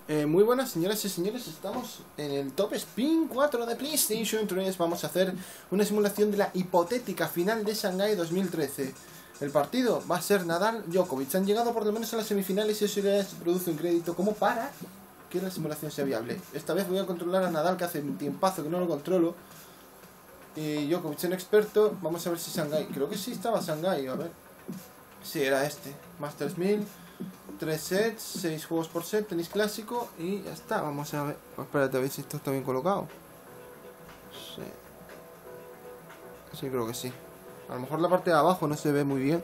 Muy buenas señoras y señores, estamos en el Top Spin 4 de PlayStation 3. Vamos a hacer una simulación de la hipotética final de Shanghái 2013. El partido va a ser Nadal-Djokovic. Han llegado por lo menos a las semifinales y eso ya se produce un crédito como para que la simulación sea viable. Esta vez voy a controlar a Nadal, que hace un tiempazo que no lo controlo. Y Djokovic en experto. Vamos a ver si Shanghái, creo que sí estaba Shanghái, a ver. Sí, era este, Masters 1000. 3 sets, 6 juegos por set, tenis clásico y ya está. Vamos a ver. Oh, espérate, a ver si esto está bien colocado. Sí. Sí, creo que sí. A lo mejor la parte de abajo no se ve muy bien.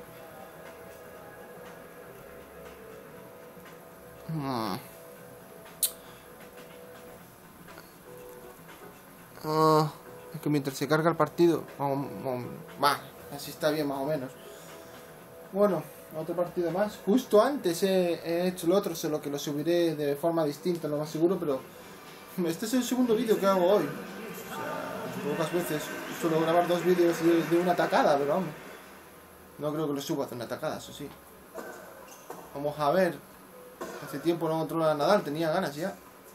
Es que mientras se carga el partido. Así está bien, más o menos. Bueno, otro partido más. Justo antes he hecho lo otro, solo que lo subiré de forma distinta, lo más seguro, pero este es el segundo vídeo que hago hoy. O sea, pocas veces suelo grabar 2 vídeos de una tacada, pero vamos. No creo que lo suba de una tacada, eso sí. Vamos a ver. Hace tiempo no controlaba a Nadal, tenía ganas ya.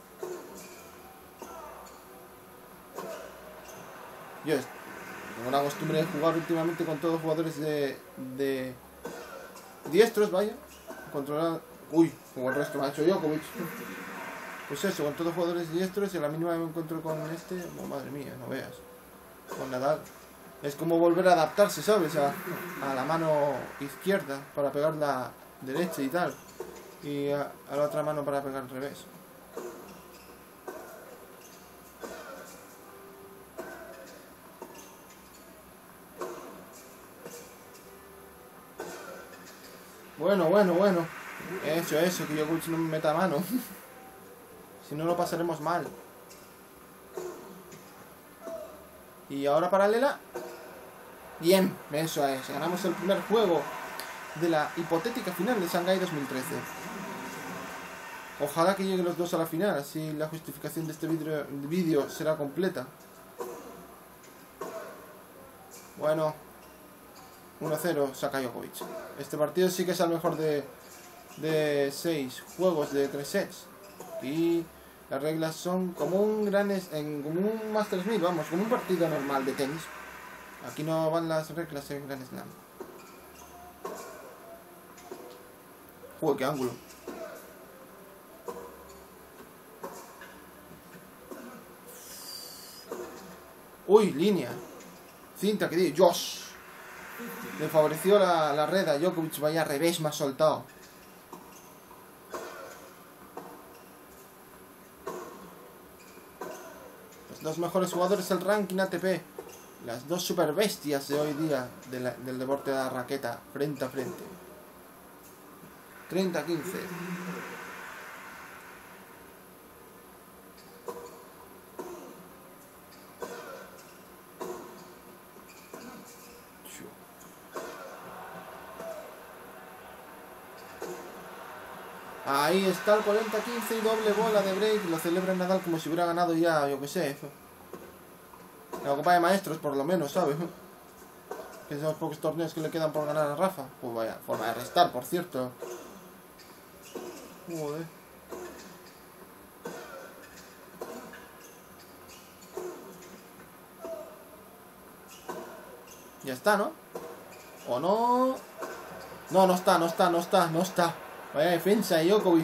Yo tengo una costumbre de jugar últimamente con todos los jugadores de diestros, vaya. Controlar. Uy, como el resto me ha hecho Djokovic. Pues eso, con todos los jugadores diestros y a la mínima me encuentro con este. Oh, madre mía, no veas. Con Nadal. Es como volver a adaptarse, ¿sabes? A la mano izquierda para pegar la derecha y tal. Y a la otra mano para pegar al revés. Bueno. Eso, que Djokovic no me meta mano. Si no, lo pasaremos mal. Y ahora paralela. Bien, eso es. Ganamos el primer juego de la hipotética final de Shanghái 2013. Ojalá que lleguen los dos a la final, así la justificación de este vídeo será completa. Bueno, 1-0 saca Djokovic. Este partido sí que es el mejor de 6 juegos de 3 sets. Y las reglas son como un como un Masters 1000, vamos, como un partido normal de tenis. Aquí no van las reglas en Grand Slam. Joder, qué ángulo. Uy, línea. Cinta, que digo, Josh. Le favoreció la red a Djokovic, vaya revés más soltado. Los dos mejores jugadores del ranking ATP. Las dos super bestias de hoy día del deporte de la raqueta, frente a frente. 30-15. Ahí está el 40-15 y doble bola de break. Lo celebra Nadal como si hubiera ganado ya, yo que sé, la Copa de Maestros, por lo menos, ¿sabes? Que son los pocos torneos que le quedan por ganar a Rafa. Pues vaya, forma de restar, por cierto. Joder. Ya está, ¿no? ¿O no? No, no está. Vaya defensa de Djokovic.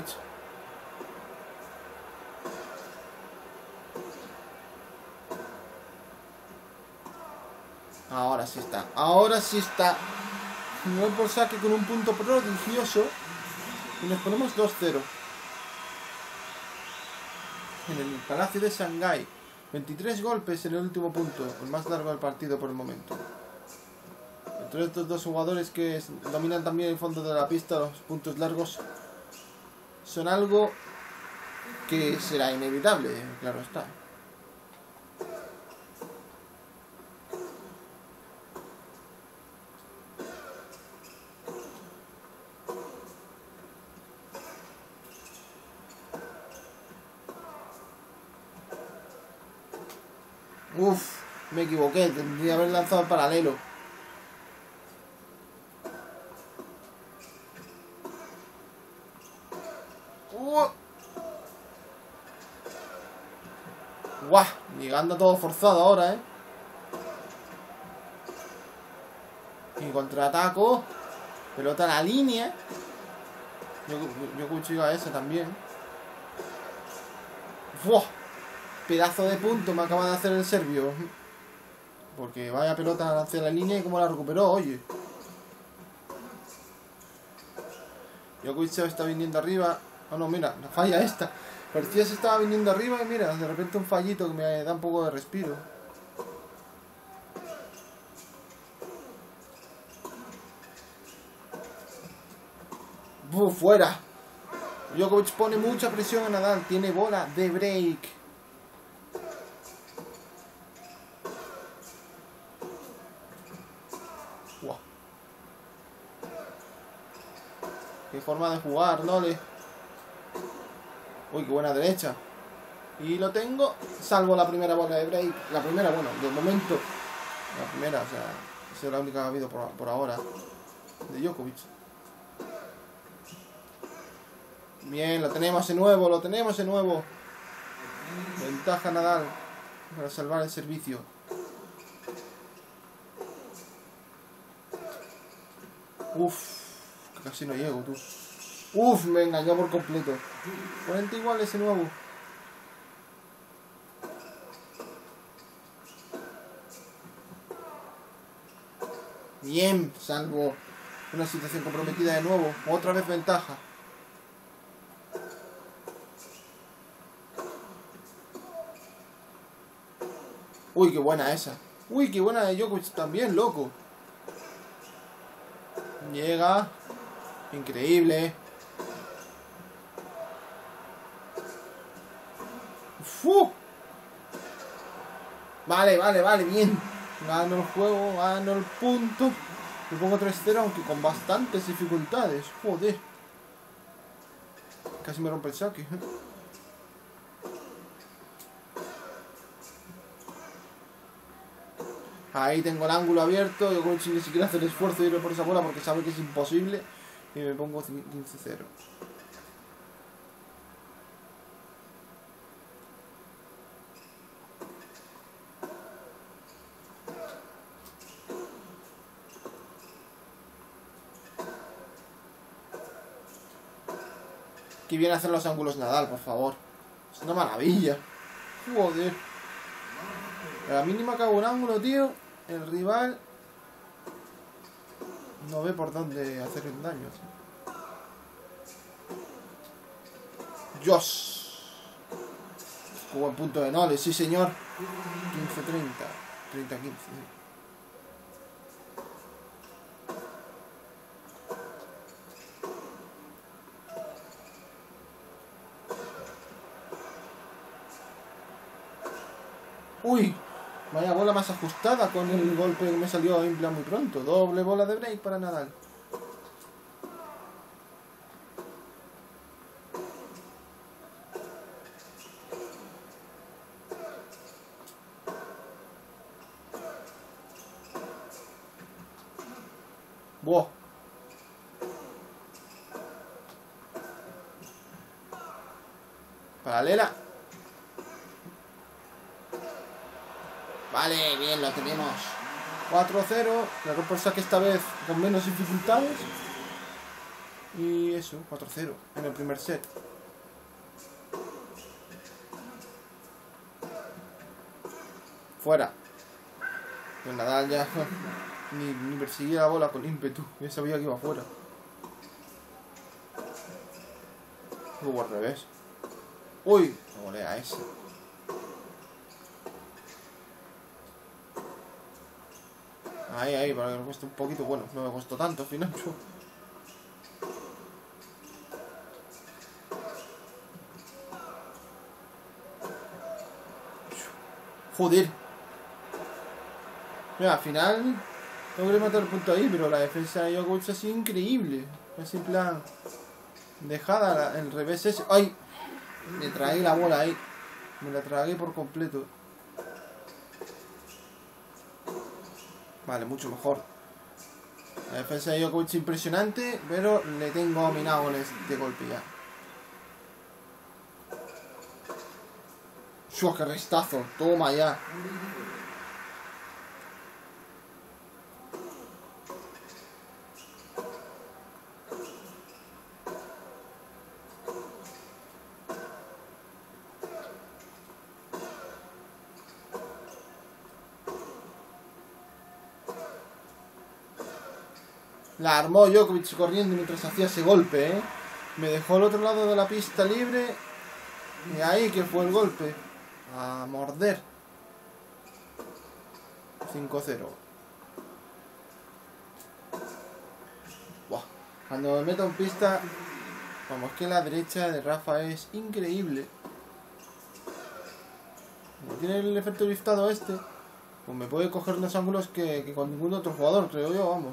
Ahora sí está. Nivel por saque con un punto prodigioso. Y nos ponemos 2-0. En el Palacio de Shanghái. 23 golpes en el último punto. El más largo del partido por el momento. Entre estos dos jugadores que dominan también el fondo de la pista, los puntos largos son algo que será inevitable, claro está. Uff, me equivoqué, tendría que haber lanzado el paralelo. ¡Guau! Llegando todo forzado ahora, ¿eh? Y contraataco. Pelota a la línea. Yo cuchillo a esa también. ¡Buah! Pedazo de punto me acaba de hacer el serbio. Porque vaya pelota hacia la línea y cómo la recuperó, oye. Djokovic se está viniendo arriba. Oh no, mira, la falla esta. Parecía que se estaba viniendo arriba y mira, de repente un fallito que me da un poco de respiro. ¡Buf! ¡Fuera! Djokovic pone mucha presión a Nadal. Tiene bola de break. ¡Wow! ¡Qué forma de jugar, Nole! ¡Uy, qué buena derecha! Y lo tengo, salvo la primera bola de break. La primera, bueno, de momento. La primera, o sea, esa es la única que ha habido por ahora. De Djokovic. Bien, lo tenemos de nuevo, lo tenemos de nuevo. Ventaja Nadal para salvar el servicio. Uf, que casi no llego, tú. Uf, me engañó por completo. 40 iguales de nuevo. Bien, salvo una situación comprometida de nuevo. Otra vez ventaja. Uy, qué buena esa. Uy, qué buena de Djokovic también, loco. Llega. Increíble. ¡Fu! Vale, bien. Gano el juego, gano el punto. Me pongo 3-0, aunque con bastantes dificultades. Joder. Casi me rompe el saque. Ahí tengo el ángulo abierto. Yo con ni siquiera hacer el esfuerzo de ir por esa bola porque sabe que es imposible. Y me pongo 15-0. Qué bien hacer los ángulos Nadal, por favor. Es una maravilla. Joder. A la mínima que hago un ángulo, tío, el rival no ve por dónde hacer el daño. ¡Dios! Qué buen punto de Nole, sí señor. 15-30. 30-15. Uy, vaya bola más ajustada con el golpe que me salió en plan muy pronto. Doble bola de break para Nadal. Buah. Paralela. Vale, bien, lo tenemos. 4-0. Le rompo el saque esta vez con menos dificultades. Y eso, 4-0 en el primer set. Fuera. Pues Nadal ya ni perseguía la bola con ímpetu. Ya sabía que iba fuera. Luego al revés. Uy, no volea ese. Ahí, para que me cueste un poquito. Bueno, no me costó tanto al final. Joder. Mira, al final logré matar el punto ahí, pero la defensa de Djokovic ha sido increíble. Así en plan... Dejada el revés ese. ¡Ay! Me tragué la bola ahí. Me la tragué por completo. Vale, mucho mejor. La defensa de Djokovic impresionante, pero le tengo dominado con este golpe ya. ¡Shua, qué restazo! Toma ya. La armó Djokovic corriendo mientras hacía ese golpe, ¿eh? Me dejó al otro lado de la pista libre. Y ahí que fue el golpe. A morder. 5-0. Buah. Cuando me meto en pista... Vamos, que la derecha de Rafa es increíble. Como tiene el efecto liftado este, pues me puede coger unos ángulos que con ningún otro jugador, creo yo, vamos.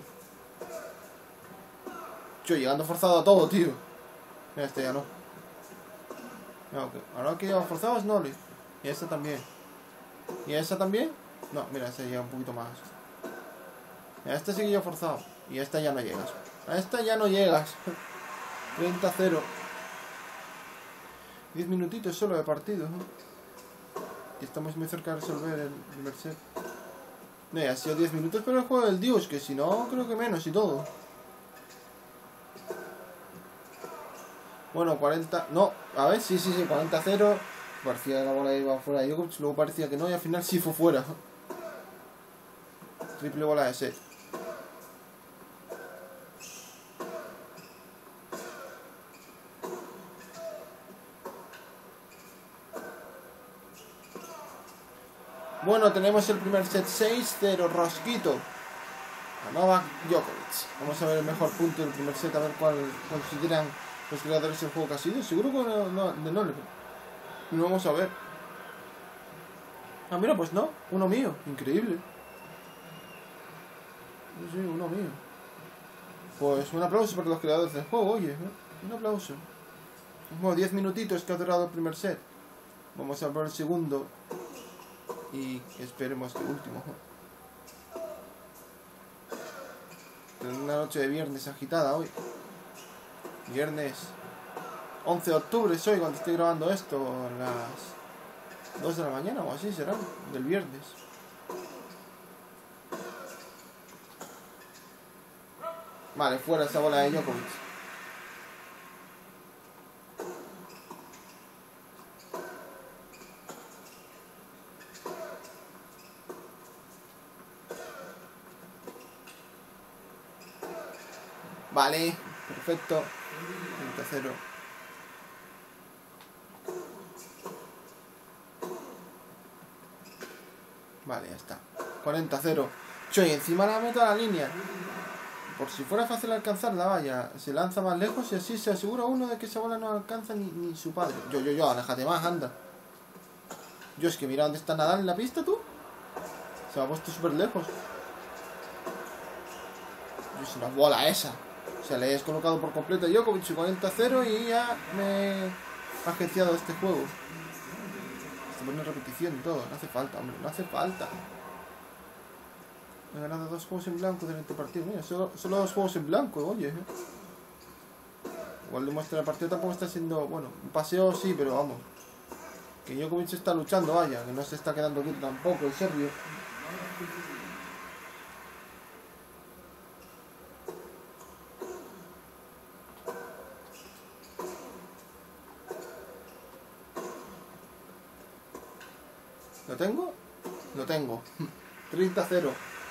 Yo llegando forzado a todo, tío. Mira, este ya no. No, okay. Ahora que lleva forzado es Noli. Y esta también. ¿Y esta también? No, mira, esta llega un poquito más. Mira, esta sí que lleva forzado. Y esta ya no llegas. A esta ya no llegas. 30-0. 10 minutitos solo de partido, ¿no? Y estamos muy cerca de resolver el primer set. No, ha sido 10 minutos, pero el juego del Dios, que si no, creo que menos y todo. Bueno, 40... No, a ver, sí, 40-0. Parecía que la bola iba fuera de Djokovic, luego parecía que no, y al final sí fue fuera. Triple bola de set. Bueno, tenemos el primer set 6-0, Rosquito a Novak Djokovic. Vamos a ver el mejor punto del primer set, a ver cuál consideran los creadores del juego que ha sido. Seguro que no. Lo vamos a ver. Ah, mira, pues no, uno mío, increíble. Sí, uno mío. Pues un aplauso para los creadores del juego, oye, ¿eh? Un aplauso. Bueno, 10 minutitos que ha durado el primer set. Vamos a ver el segundo. Y esperemos que el último. Tenemos una noche de viernes agitada hoy. Viernes 11 de octubre es hoy cuando estoy grabando esto. A las 2 de la mañana o así será. Del viernes. Vale, fuera esa bola de Djokovic. Vale, perfecto. 30-0. Vale, ya está. 40-0. Choy, encima la meto a la línea. Por si fuera fácil alcanzarla, vaya. Se lanza más lejos y así se asegura uno de que esa bola no alcanza ni su padre. Yo, aléjate más, anda. Yo, es que mira dónde está Nadal en la pista, tú. Se me ha puesto súper lejos. Es una bola esa. Se le he descolocado por completo a Djokovic, 40-0 y ya me he agenciado este juego. Se pone repetición y todo. No hace falta, hombre, no hace falta. He ganado 2 juegos en blanco en este partido. Mira, solo 2 juegos en blanco, oye. Igual demuestra el partido tampoco está siendo... Bueno, un paseo sí, pero vamos. Que Djokovic está luchando, vaya. Que no se está quedando quieto tampoco el serbio. ¿Lo tengo? Lo tengo. 30-0.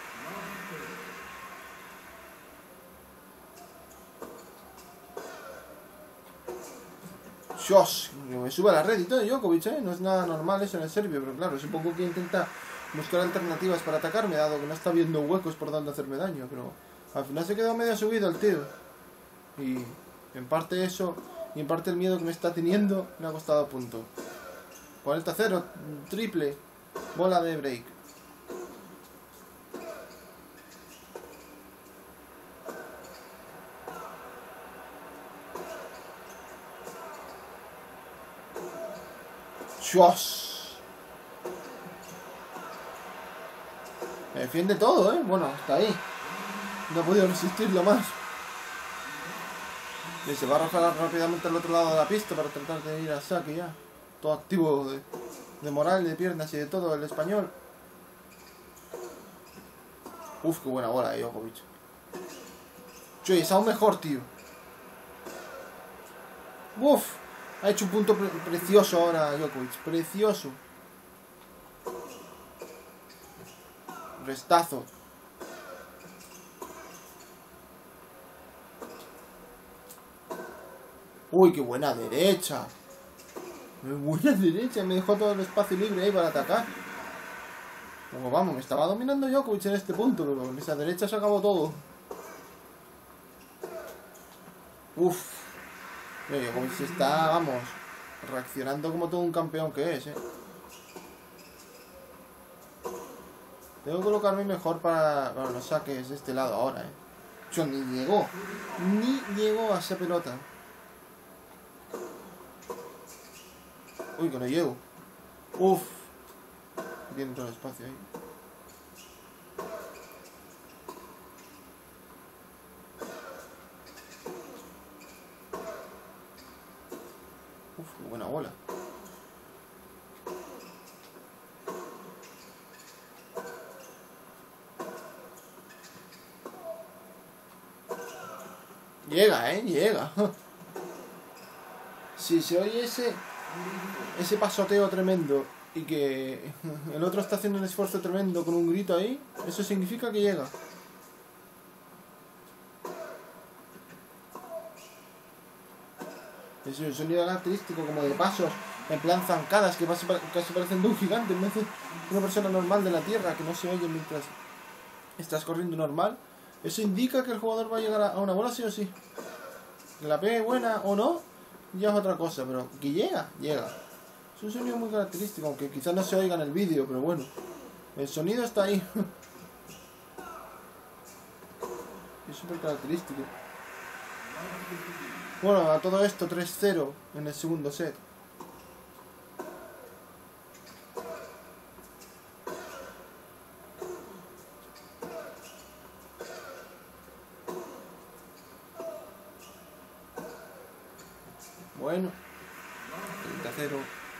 Dios, me sube a la red y todo Djokovic, ¿eh? No es nada normal eso en el serbio, pero claro, supongo que intenta buscar alternativas para atacarme, dado que no está viendo huecos por donde hacerme daño, pero al final se quedó medio subido el tío. Y en parte eso, y en parte el miedo que me está teniendo, me ha costado punto. 40-0, triple, bola de break. ¡Dios! Me defiende todo, ¿eh? Bueno, hasta ahí. No he podido resistirlo más. Y se va a rafalar rápidamente al otro lado de la pista para tratar de ir a saque ya. Todo activo de moral, de piernas y de todo el español. Uf, qué buena bola de Djokovic. Che, es aún mejor, tío. Uf, ha hecho un punto precioso ahora Djokovic. Precioso. Restazo. Uy, qué buena derecha. Qué buena derecha. Me dejó todo el espacio libre ahí para atacar. Como vamos, me estaba dominando Djokovic en este punto, pero en esa derecha se acabó todo. Uf. Djokovic está, vamos, reaccionando como todo un campeón que es, Tengo que colocarme mejor para los saques de este lado ahora, Yo ni llegó a esa pelota. Uy, que no llego. Uf. Tiene todo el espacio ahí. Uf, qué buena bola. Llega, llega. Si se oye ese pasoteo tremendo y que el otro está haciendo un esfuerzo tremendo con un grito ahí, eso significa que llega. Es un sonido característico como de pasos, en plan zancadas, que casi parecen de un gigante, en vez de una persona normal de la tierra, que no se oye mientras estás corriendo normal. Eso indica que el jugador va a llegar a una bola sí o sí. Que la pegue buena o no, ya es otra cosa, pero que llega. Es un sonido muy característico, aunque quizás no se oiga en el vídeo, pero bueno. El sonido está ahí. Es súper característico. Bueno, a todo esto 3-0 en el segundo set. Bueno, 30-0.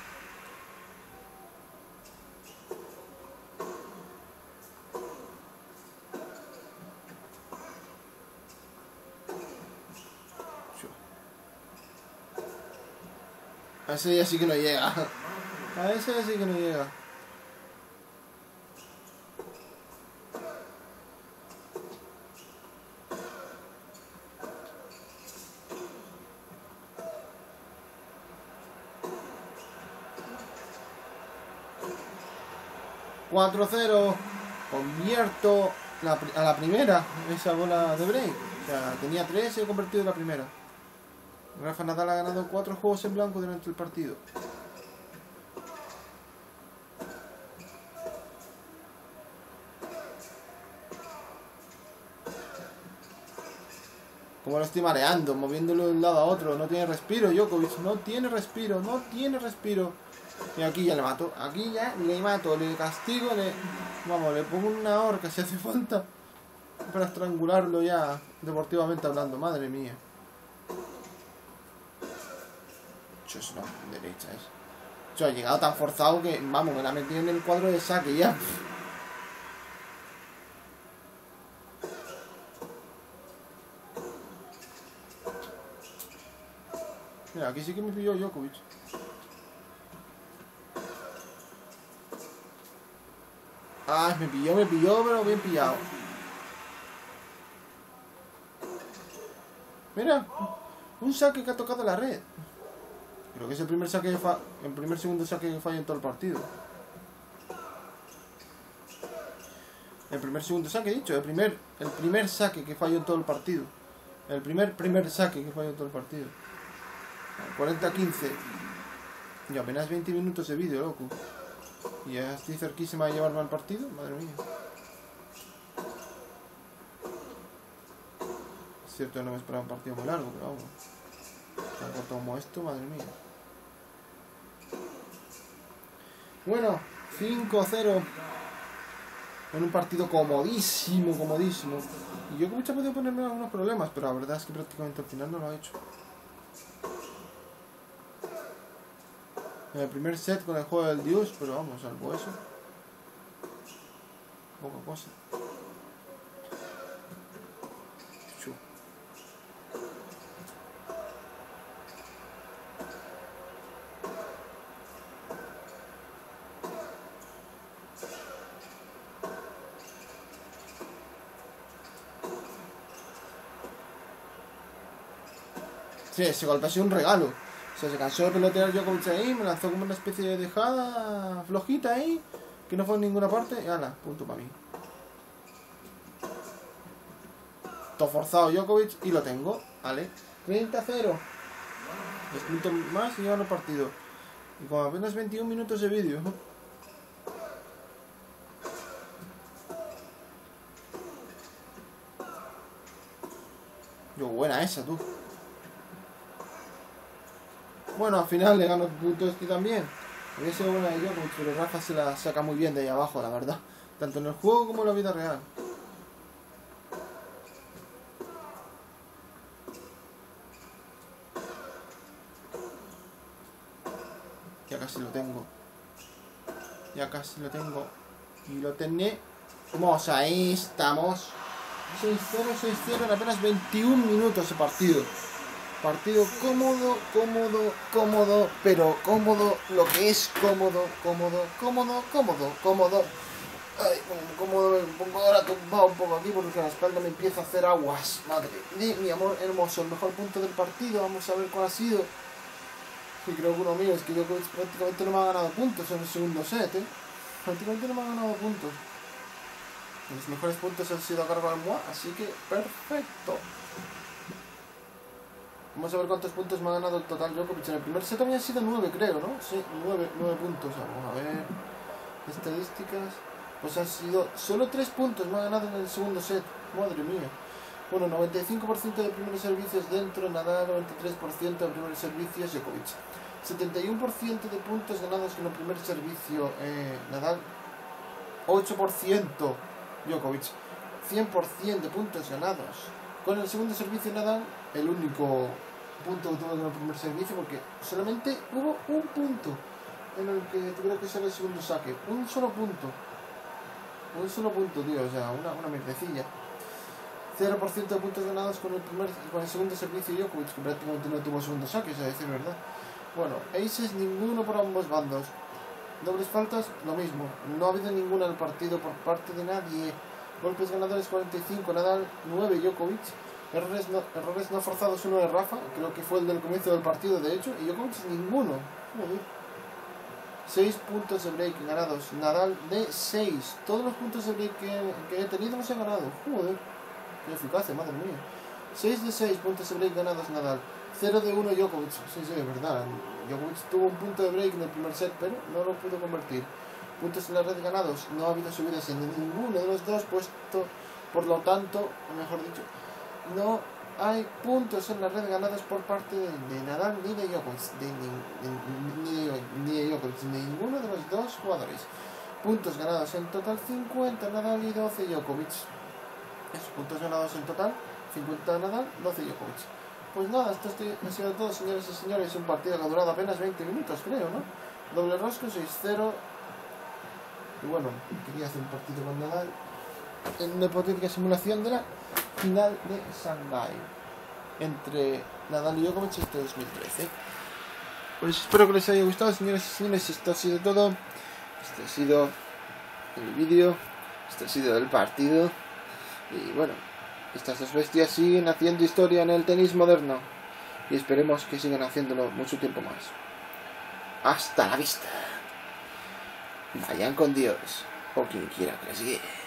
A ese ya sí que no llega. A ese ya sí que no llega. ...4-0... Convierto a la primera esa bola de break. O sea, tenía 3 y he convertido en la primera. Rafa Nadal ha ganado 4 juegos en blanco durante el partido. Como lo estoy mareando, moviéndolo de un lado a otro. No tiene respiro, Djokovic. No tiene respiro. Y aquí ya le mato. Le castigo, vamos, le pongo una horca si hace falta. Para estrangularlo ya, deportivamente hablando. Madre mía. Es una derecha ha llegado tan forzado que, vamos, me la metí en el cuadro de saque ya. Mira, aquí sí que me pilló Djokovic. Ah, me pilló, pero bien pillado. Mira, un saque que ha tocado la red. Creo que es el primer segundo saque que falla en todo el partido. El segundo saque, he dicho. El primer saque que falló en todo el partido. El primer saque que falló en todo el partido. 40-15. Y apenas 20 minutos de vídeo, loco. Y ya estoy cerquísima de llevarme al partido. Madre mía. Es cierto que no me esperaba un partido muy largo, pero vamos. Tan corto como esto, madre mía. Bueno, 5-0 en un partido comodísimo. Y yo que muchas podido ponerme algunos problemas, pero la verdad es que prácticamente al final no lo ha hecho. en el primer set con el juego del Dios, pero vamos, salvo eso. Poca cosa. Chu. Sí, ese golpe ha sido un regalo. O sea, se cansó de pelotear Djokovic ahí, me lanzó como una especie de dejada flojita ahí, que no fue en ninguna parte, y ala, punto para mí. Todo forzado Djokovic y lo tengo, vale. 30-0. 2 puntos más y ya el partido. Y con apenas 21 minutos de vídeo. Yo, buena esa, tú. Bueno, al final le gano punto este también. Había sido buena de Djokovic, pero Rafa se la saca muy bien de ahí abajo, la verdad. Tanto en el juego como en la vida real. Ya casi lo tengo. Ya casi lo tengo. Y lo tenemos. Ahí estamos. 6-0 en apenas 21 minutos de partido. Partido cómodo, pero cómodo, lo que es cómodo. Ay, cómodo, me pongo ahora tumbado un poco aquí porque la espalda me empieza a hacer aguas. Madre de mi amor hermoso, el mejor punto del partido, vamos a ver cuál ha sido. Y creo que uno mío, es que yo prácticamente no me ha ganado puntos en el segundo set, Prácticamente no me ha ganado puntos. Los mejores puntos han sido a cargo de Moi, así que perfecto. Vamos a ver cuántos puntos me ha ganado el total Djokovic. En el primer set había sido 9, creo, ¿no? Sí, 9 puntos. Vamos a ver. Estadísticas. Pues han sido solo 3 puntos me ha ganado en el segundo set. Madre mía. Bueno, 95% de primeros servicios dentro, Nadal, 93% de primeros servicios, Djokovic. 71% de puntos ganados con el primer servicio, Nadal. 8% Djokovic. 100% de puntos ganados con el segundo servicio Nadal. El único punto que tuvo con el primer servicio, porque solamente hubo un punto en el que tuviera que ser el segundo saque. Un solo punto, tío, o sea, una mierdecilla. 0% de puntos ganados con el segundo servicio Djokovic, que prácticamente no tuvo segundo saque, a decir verdad. Bueno, aces ninguno por ambos bandos. Dobles faltas, lo mismo. No ha habido ninguna en el partido por parte de nadie. Golpes ganadores 45, Nadal 9, Djokovic. Errores no forzados, 1 de Rafa, creo que fue el del comienzo del partido de hecho, y Djokovic ninguno. 6 puntos de break ganados, Nadal de 6. Todos los puntos de break que he tenido los he ganado. Joder, qué eficacia, madre mía. 6 de 6 puntos de break ganados Nadal. 0 de 1 Djokovic. Sí, es verdad. Djokovic tuvo un punto de break en el primer set, pero no lo pudo convertir. Puntos en la red ganados, no ha habido subidas en ninguno de los dos, puesto, por lo tanto, mejor dicho, no hay puntos en la red ganados por parte de Nadal ni de Djokovic, ni de Djokovic, ni ninguno de los dos jugadores. Puntos ganados en total 50 Nadal y 12 Djokovic. Esos puntos ganados en total 50 Nadal, 12 Djokovic. Pues nada, esto ha sido todo, señores y señores. Un partido que ha durado apenas 20 minutos, creo, ¿no? Doble rosco, 6-0. Y bueno, quería hacer un partido con Nadal en una hipotética simulación de la final de Shanghái entre Nadal y Djokovic este 2013. Pues espero que les haya gustado, señores y señores. Esto ha sido todo. Este ha sido el vídeo. Este ha sido el partido. Y bueno, estas dos bestias siguen haciendo historia en el tenis moderno. Y esperemos que sigan haciéndolo mucho tiempo más. Hasta la vista. Vayan con Dios, o quien quiera que les guíe.